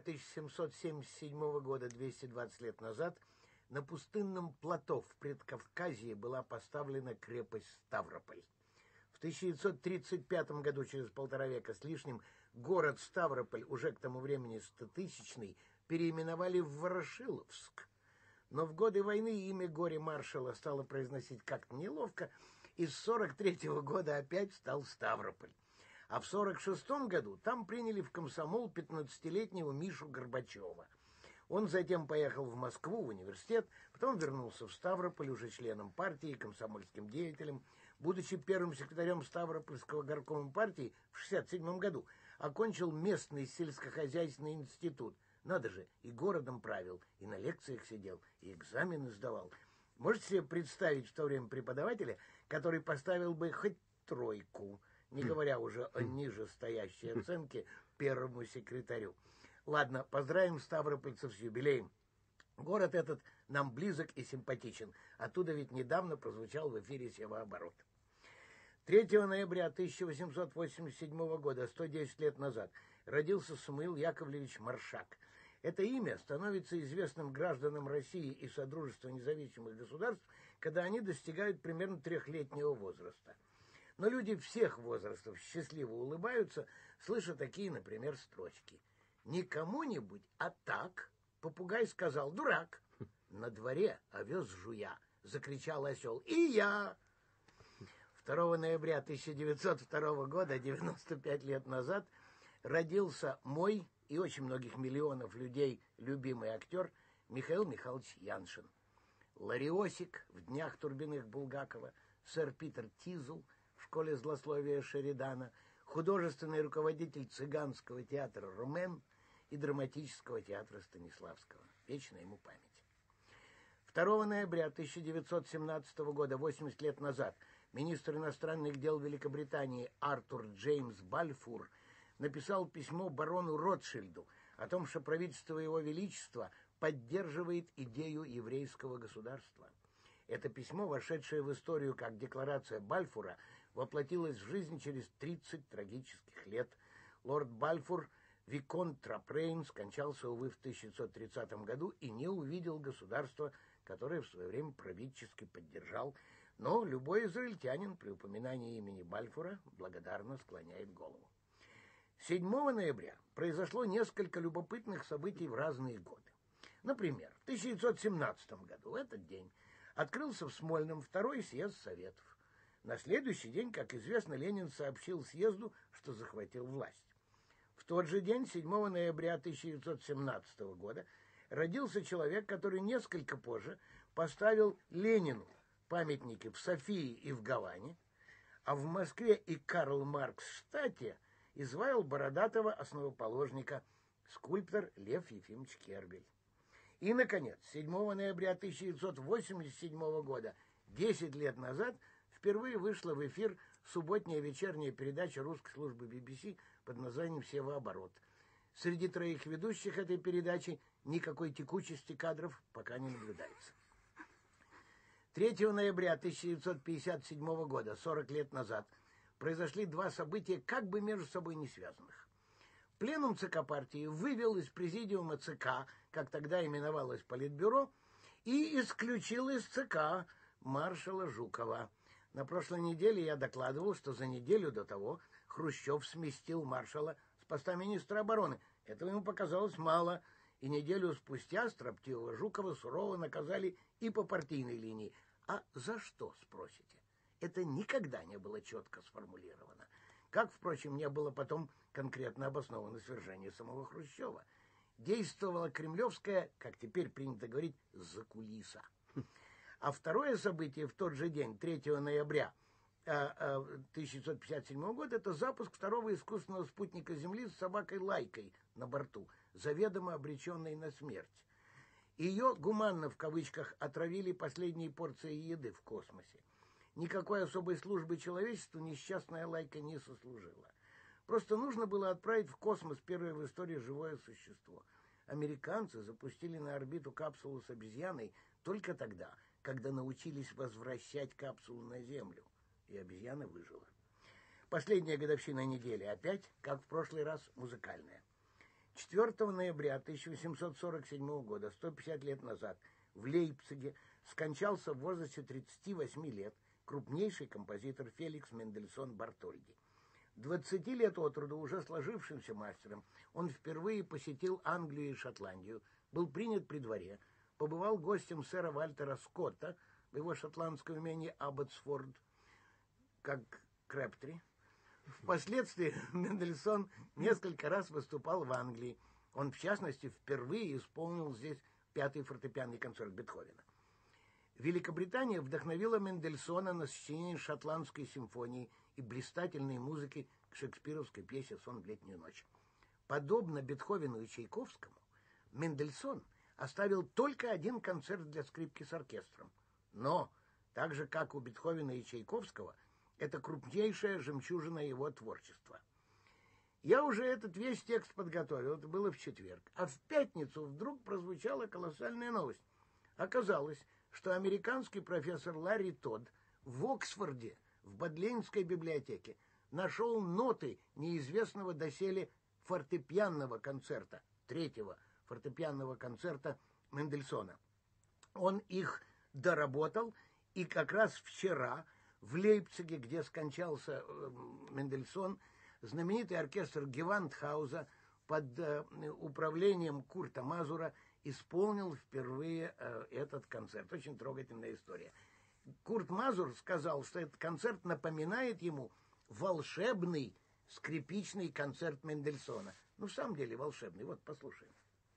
1777 года, 220 лет назад, на пустынном плато в Предкавказье была поставлена крепость Ставрополь. В 1935 году, через 1,5 века с лишним, город Ставрополь, уже к тому времени 100-тысячный, переименовали в Ворошиловск. Но в годы войны имя горе-маршала стало произносить как-то неловко, и с 1943 года опять стал Ставрополь. А в 1946 году там приняли в комсомол 15-летнего Мишу Горбачева. Он затем поехал в Москву, в университет, потом вернулся в Ставрополь уже членом партии, комсомольским деятелем. Будучи первым секретарем Ставропольского горкома партии в 1967 году, окончил местный сельскохозяйственный институт. Надо же, и городом правил, и на лекциях сидел, и экзамены сдавал. Можете себе представить в то время преподавателя, который поставил бы хоть 3, не говоря уже о ниже стоящей оценке первому секретарю. Ладно, поздравим ставропольцев с юбилеем. Город этот нам близок и симпатичен. Оттуда ведь недавно прозвучал в эфире «Севооборот». 3 ноября 1887 года, 110 лет назад, родился Самуил Яковлевич Маршак. Это имя становится известным гражданам России и Содружества независимых государств, когда они достигают примерно 3-летнего возраста. Но люди всех возрастов счастливо улыбаются, слыша такие, например, строчки. «Не кому-нибудь, а так», попугай сказал «дурак». На дворе овес жуя, закричал осел «И я!». 2 ноября 1902 года, 95 лет назад, родился мой и очень многих миллионов людей любимый актер Михаил Михайлович Яншин. Лариосик в «Днях Турбиных» Булгакова, сэр Питер Тизл в «Школе злословия» Шеридана, художественный руководитель цыганского театра «Румен» и драматического театра Станиславского. Вечная ему память. 2 ноября 1917 года, 80 лет назад, министр иностранных дел Великобритании Артур Джеймс Бальфур написал письмо барону Ротшильду о том, что правительство Его Величества поддерживает идею еврейского государства. Это письмо, вошедшее в историю как декларация Бальфура, воплотилось в жизнь через 30 трагических лет. Лорд Бальфур, виконт Трапрейн, скончался, увы, в 1930 году и не увидел государства, которое в свое время правительски поддержал. Но любой израильтянин при упоминании имени Бальфура благодарно склоняет голову. 7 ноября произошло несколько любопытных событий в разные годы. Например, в 1917 году, в этот день, открылся в Смольном 2-й съезд Советов. На следующий день, как известно, Ленин сообщил съезду, что захватил власть. В тот же день, 7 ноября 1917 года, родился человек, который несколько позже поставил Ленину памятники в Софии и в Гаване, а в Москве и Карл-Маркс-штате изваял бородатого основоположника скульптор Лев Ефимович Кербель. И, наконец, 7 ноября 1987 года, 10 лет назад, впервые вышла в эфир субботняя вечерняя передача русской службы BBC под названием «Севооборот». Среди 3 ведущих этой передачи никакой текучести кадров пока не наблюдается. 3 ноября 1957 года, 40 лет назад, произошли 2 события, как бы между собой не связанных. Пленум ЦК партии вывел из президиума ЦК, как тогда именовалось Политбюро, и исключил из ЦК маршала Жукова. На прошлой неделе я докладывал, что за неделю до того Хрущев сместил маршала с поста министра обороны. Этого ему показалось мало, И неделю спустя строптивого Жукова сурово наказали и по партийной линии. А за что, спросите? Это никогда не было четко сформулировано. Как, впрочем, не было потом конкретно обосновано свержение самого Хрущева. Действовала кремлевская, как теперь принято говорить, закулиса. А второе событие в тот же день, 3 ноября 1957 года, это запуск второго искусственного спутника Земли с собакой Лайкой на борту, заведомо обреченной на смерть. Ее гуманно, в кавычках, отравили последней порцией еды в космосе. Никакой особой службы человечеству несчастная Лайка не сослужила. Просто нужно было отправить в космос первое в истории живое существо. Американцы запустили на орбиту капсулу с обезьяной только тогда, когда научились возвращать капсулу на Землю. И обезьяна выжила. Последняя годовщина недели опять, как в прошлый раз, музыкальная. 4 ноября 1847 года, 150 лет назад, в Лейпциге скончался в возрасте 38 лет крупнейший композитор Феликс Мендельсон Бартольди. 20 лет от роду уже сложившимся мастером, он впервые посетил Англию и Шотландию, был принят при дворе, побывал гостем сэра Вальтера Скотта в его шотландском имении Абботсфорд, как Крэптри. Впоследствии Мендельсон несколько раз выступал в Англии. Он, в частности, впервые исполнил здесь 5-й фортепианный концерт Бетховена. Великобритания вдохновила Мендельсона на сочинение шотландской симфонии и блистательной музыки к шекспировской пьесе «Сон в летнюю ночь». Подобно Бетховену и Чайковскому, Мендельсон оставил только один концерт для скрипки с оркестром. Но, так же, как у Бетховена и Чайковского, это крупнейшая жемчужина его творчества. Я уже этот весь текст подготовил, это было в четверг. А в пятницу вдруг прозвучала колоссальная новость. Оказалось, что американский профессор Ларри Тодд в Оксфорде, в Бодлейнской библиотеке, нашел ноты неизвестного доселе фортепианного концерта, 3-го фортепианного концерта Мендельсона. Он их доработал, и как раз вчера в Лейпциге, где скончался Мендельсон, знаменитый оркестр Гевандхауза под управлением Курта Мазура исполнил впервые этот концерт. Очень трогательная история. Курт Мазур сказал, что этот концерт напоминает ему волшебный скрипичный концерт Мендельсона. Ну, в самом деле волшебный. Вот, послушаем.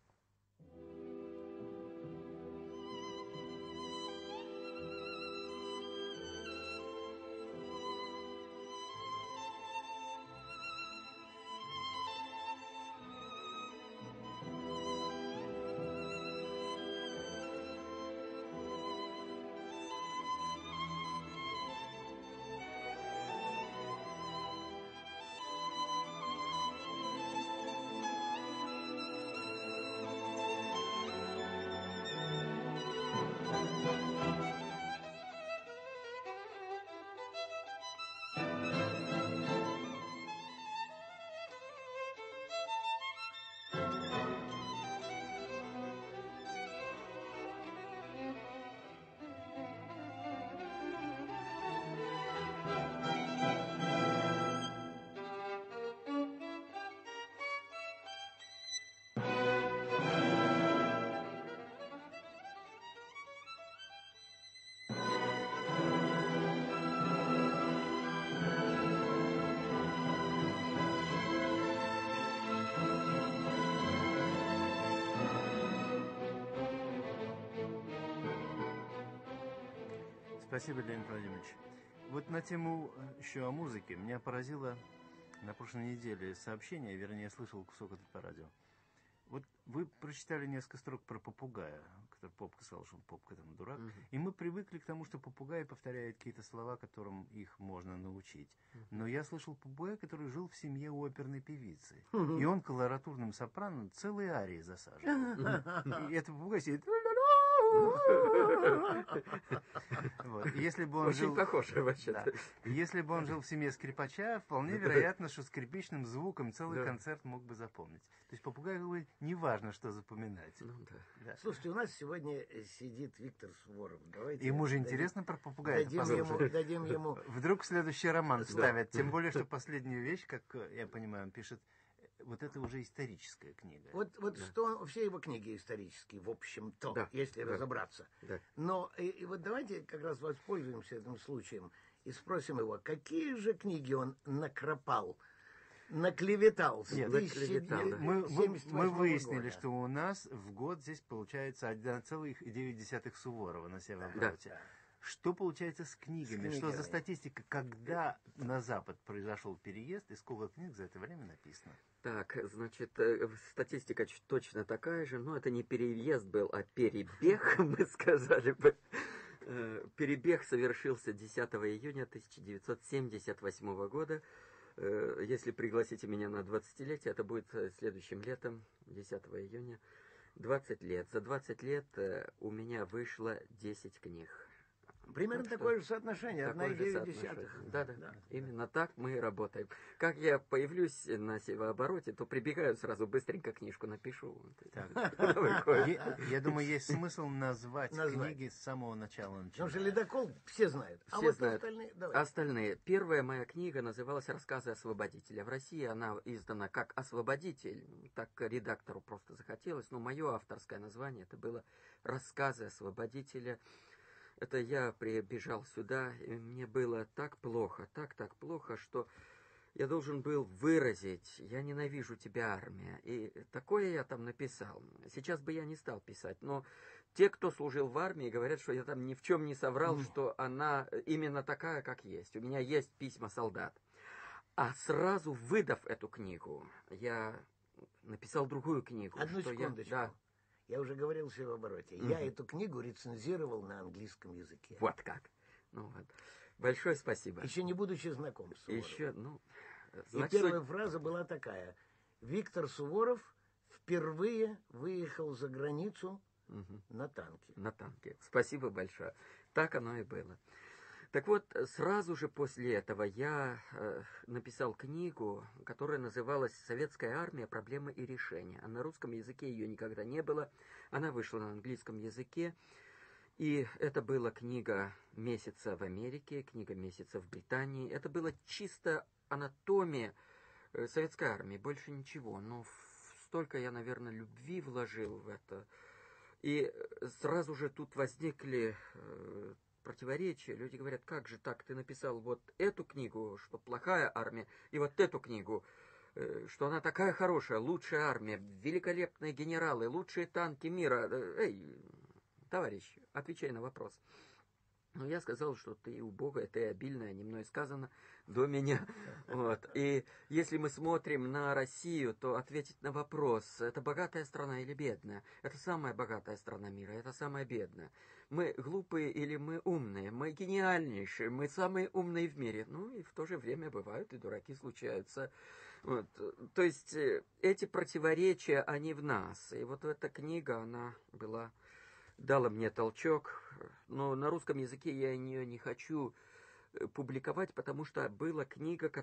Спасибо, Леонид Владимирович. Вот на тему еще о музыке меня поразило на прошлой неделе сообщение, вернее, я слышал кусок это по радио. Вот вы прочитали несколько строк про попугая, который Попка сказал, что Попка там дурак. И мы привыкли к тому, что попугай повторяет какие-то слова, которым их можно научить. Но я слышал попугая, который жил в семье у оперной певицы. И он колоратурным сопрано целые арии засаживал. И этот попугай сидит... Вот. Если бы он Очень жил, похоже вообще-то. Да. Если бы он жил в семье скрипача, вполне вероятно, что скрипичным звуком целый концерт мог бы запомнить. То есть попугай говорит, неважно, что запоминать. Ну, да. Да. Слушайте, у нас сегодня сидит Виктор Суворов. Давайте Ему же интересно про попугая. дадим ему... Вдруг следующий роман ставят. Тем более, что последнюю вещь, как я понимаю, он пишет вот это уже историческая книга. Вот что все его книги исторические, в общем-то, Да, если да, разобраться. да. Но и вот давайте как раз воспользуемся этим случаем и спросим его, какие же книги он накропал, наклеветал с Нет, наклеветал, да. мы 1978 выяснили, года. что у нас в год здесь получается 1,9 Суворова на северо-обороте. Да. Что получается с книгами? С Что за книгами. статистика, когда на Запад произошел переезд и сколько книг за это время написано? Так, значит, статистика точно такая же, но это не переезд был, а перебег, мы сказали бы. Перебег совершился 10 июня 1978 года. Если пригласите меня на 20-летие, это будет следующим летом, 10 июня. 20 лет. За 20 лет у меня вышло 10 книг. Примерно Так что такое же соотношение, такое же 1,9. соотношение. Да. Именно так мы и работаем. Как я появлюсь на севообороте, то прибегаю сразу, быстренько книжку напишу. Я думаю, есть смысл назвать Назвать. книги с самого начала. Потому что «Ледокол» все знают. А Все вот знают. остальные... Давай. Остальные. Первая моя книга называлась «Рассказы освободителя». В России она издана как «Освободитель». Так редактору просто захотелось. Но мое авторское название это было «Рассказы освободителя». Это я прибежал сюда, и мне было так плохо, так плохо, что я должен был выразить: «Я ненавижу тебя, армия». И такое я там написал. Сейчас бы я не стал писать, но те, кто служил в армии, говорят, что я там ни в чем не соврал, что она именно такая, как есть. У меня есть письма солдат. А сразу выдав эту книгу, я написал другую книгу. Одну что секундочку. Да, Я уже говорил в «Севообороте». Я эту книгу рецензировал на английском языке. вот как. Ну, вот. Большое спасибо. Еще не будучи знаком с Суворовым. Еще, И значит, первая фраза была такая. Виктор Суворов впервые выехал за границу на танке. на танке. Спасибо большое. Так оно и было. Так вот, сразу же после этого я написал книгу, которая называлась «Советская армия. Проблемы и решения». А на русском языке ее никогда не было. Она вышла на английском языке. И это была книга месяца в Америке, книга месяца в Британии. Это была чисто анатомия советской армии, больше ничего. Но столько я, наверное, любви вложил в это. И сразу же тут возникли противоречия. Люди говорят: как же так, ты написал вот эту книгу, что плохая армия, и вот эту книгу, что она такая хорошая, лучшая армия, великолепные генералы, лучшие танки мира. Эй, товарищ, отвечай на вопрос. Но я сказал, что ты убогая, ты обильная, не мной сказано, до меня. Вот. И если мы смотрим на Россию, то ответить на вопрос: это богатая страна или бедная? Это самая богатая страна мира, это самая бедная. Мы глупые или мы умные? Мы гениальнейшие, мы самые умные в мире. Ну и в то же время бывают и дураки случаются. Вот. То есть эти противоречия, они в нас. И вот эта книга, она дала мне толчок, но на русском языке я ее не хочу публиковать, потому что была книга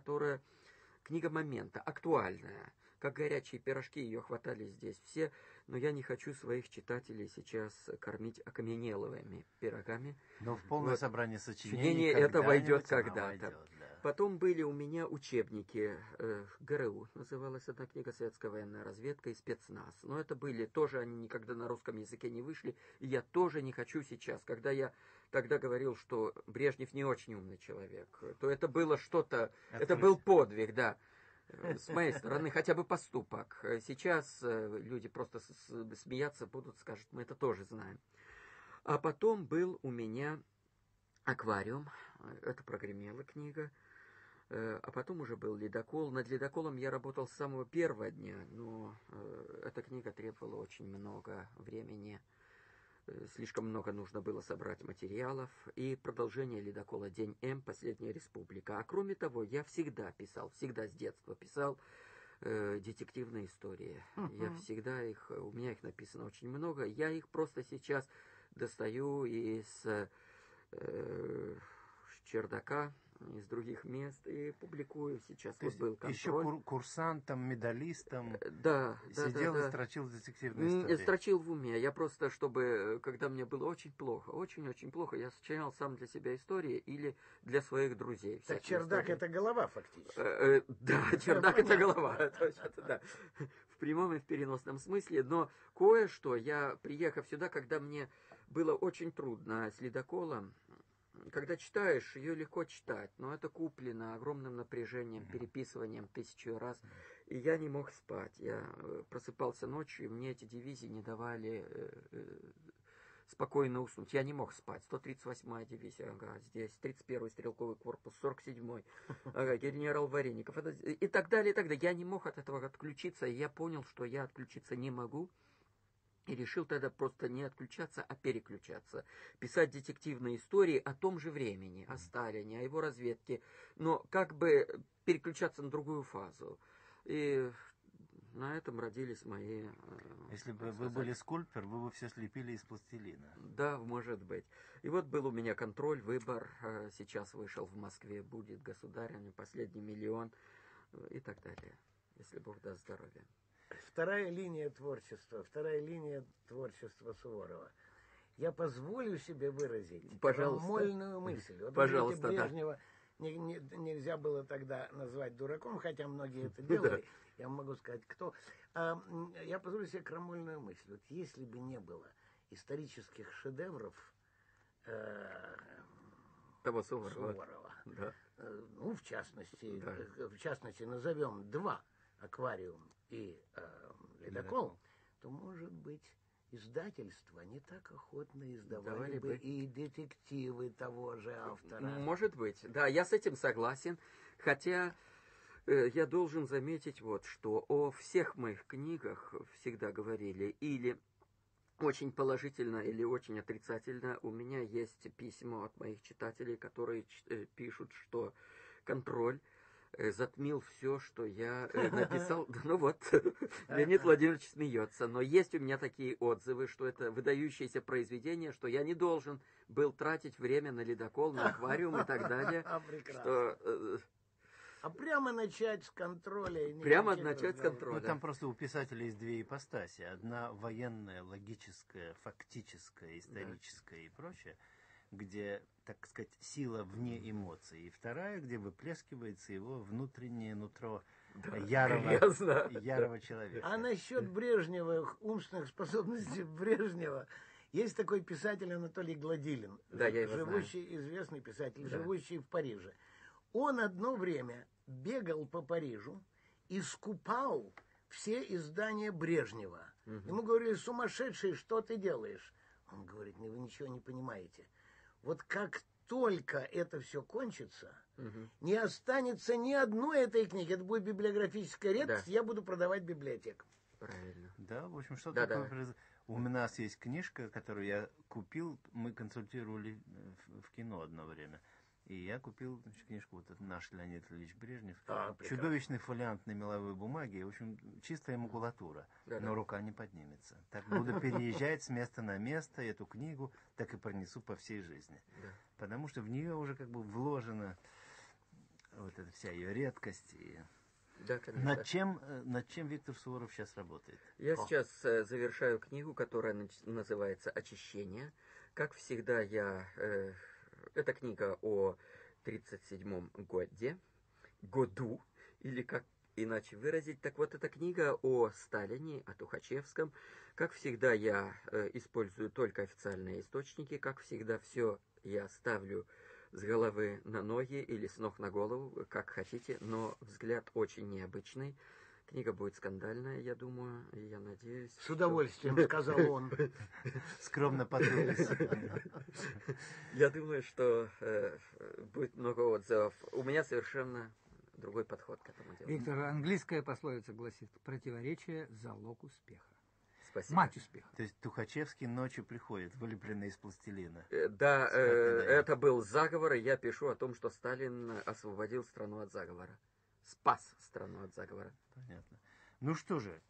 момента, актуальная. Как горячие пирожки, ее хватали здесь все, но я не хочу своих читателей сейчас кормить окаменеловыми пирогами. Но в полное Вот. собрание сочинений Сочинение это войдет когда-нибудь она когда-то. войдет, да. Потом были у меня учебники. ГРУ называлась одна книга «Советская военная разведка» и «Спецназ». Но это были тоже, они никогда на русском языке не вышли. И я тоже не хочу сейчас. Когда я тогда говорил, что Брежнев не очень умный человек, то это было что-то, это был подвиг, да. С моей стороны, хотя бы поступок. Сейчас люди просто смеяться будут, скажут: мы это тоже знаем. А потом был у меня «Аквариум». Это прогремела книга. А потом уже был «Ледокол». Над «Ледоколом» я работал с самого первого дня, но эта книга требовала очень много времени. Слишком много нужно было собрать материалов. И продолжение «Ледокола», «День М», «Последняя республика». А кроме того, я всегда писал, всегда с детства писал детективные истории. Я всегда у меня их написано очень много. Я их просто сейчас достаю из чердака из других мест и публикую сейчас. То есть был контроль. еще курсантом, медалистом Да, сидел да. и строчил детективные истории. Строчил в уме. Я просто, чтобы, когда мне было очень плохо, очень-очень плохо, я сочинял сам для себя истории или для своих друзей. Так чердак — это голова фактически. Да, чердак — это голова. Да. В прямом и в переносном смысле. Но кое-что, я, приехав сюда, когда мне было очень трудно с ледоколом, когда читаешь, ее легко читать, но это куплено огромным напряжением, переписыванием 1000 раз, и я не мог спать. Я просыпался ночью, и мне эти дивизии не давали спокойно уснуть. Я не мог спать. 138-я дивизия, ага, здесь 31-й стрелковый корпус, 47-й, ага, генерал Вареников, и так далее, и так далее. Я не мог от этого отключиться, и я понял, что я отключиться не могу. И решил тогда просто не отключаться, а переключаться. Писать детективные истории о том же времени, о Сталине, о его разведке, но как бы переключаться на другую фазу. И на этом родились мои... Если бы вы были скульптор, вы бы все слепили из пластилина. Да, может быть. И вот был у меня контроль, выбор. Сейчас вышел в Москве, будет государственный, последний миллион и так далее. Если Бог даст здоровья. Вторая линия творчества Суворова. Я позволю себе выразить крамольную мысль. Вот Пожалуйста, Брежнева нельзя было тогда назвать дураком, хотя многие это делали. Я могу сказать, кто. Я позволю себе крамольную мысль. Вот если бы не было исторических шедевров того Суворова. Да. Ну, в частности, назовем 2: «Аквариум» и «Ледокол», то, может быть, издательства не так охотно издавали бы и детективы того же автора. Может быть, да, я с этим согласен, хотя я должен заметить вот, что о всех моих книгах всегда говорили или очень положительно, или очень отрицательно. У меня есть письма от моих читателей, которые пишут, что контроль затмил все, что я написал. Ну вот, Леонид Владимирович смеется. Но есть у меня такие отзывы, что это выдающееся произведение, что я не должен был тратить время на ледокол, на аквариум и так далее. Что, а прямо начать с контроля. Прямо начать с контроля. Ну, там просто у писателя есть 2 ипостаси. Одна военная, логическая, фактическая, историческая и прочее, где, так сказать, сила вне эмоций. И вторая, где выплескивается его внутреннее нутро ярого человека. А насчет Брежнева, умственных способностей Брежнева, есть такой писатель Анатолий Гладилин, известный писатель, живущий в Париже. Он одно время бегал по Парижу и скупал все издания Брежнева. Ему говорили: сумасшедший, что ты делаешь? Он говорит: вы ничего не понимаете. Вот как только это все кончится, не останется ни одной этой книги. Это будет библиографическая редкость, я буду продавать библиотекам. Правильно. Да, в общем, что такое... У нас есть книжка, которую я купил, мы консультировали в кино одно время. И я купил книжку, вот это наш Леонид Ильич Брежнев. Чудовищный фолиант на меловой бумаге. В общем, чистая макулатура. Но рука не поднимется. Так буду переезжать с места на место эту книгу, так и пронесу по всей жизни. Потому что в нее уже как бы вложена вот эта вся ее редкость. И... Да, над чем Виктор Суворов сейчас работает? Я сейчас завершаю книгу, которая называется «Очищение». Как всегда, это книга о 1937 году, или как иначе выразить. Так вот, это книга о Сталине, о Тухачевском. Как всегда, я использую только официальные источники. Как всегда, все я ставлю с головы на ноги или с ног на голову, как хотите, но взгляд очень необычный. Книга будет скандальная, я думаю, и я надеюсь. С удовольствием, сказал он. Скромно подумать. Я думаю, что будет много отзывов. У меня совершенно другой подход к этому делу. Виктор, английская пословица гласит: противоречие – залог успеха. Спасибо. Мать успеха. То есть Тухачевский ночью приходит, вылепленный из пластилина. Да, это был заговор, и я пишу о том, что Сталин освободил страну от заговора. Спас страну от заговора. Понятно. Ну что же,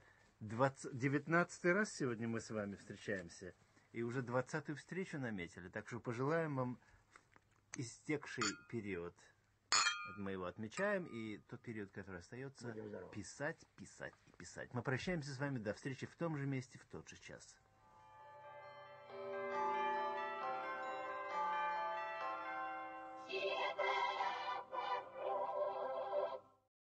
19-й раз сегодня мы с вами встречаемся, и уже 20-ю встречу наметили, так что пожелаем вам истекший период Мы его отмечаем, и тот период, который остается, писать, писать и писать. Мы прощаемся с вами до встречи в том же месте, в тот же час.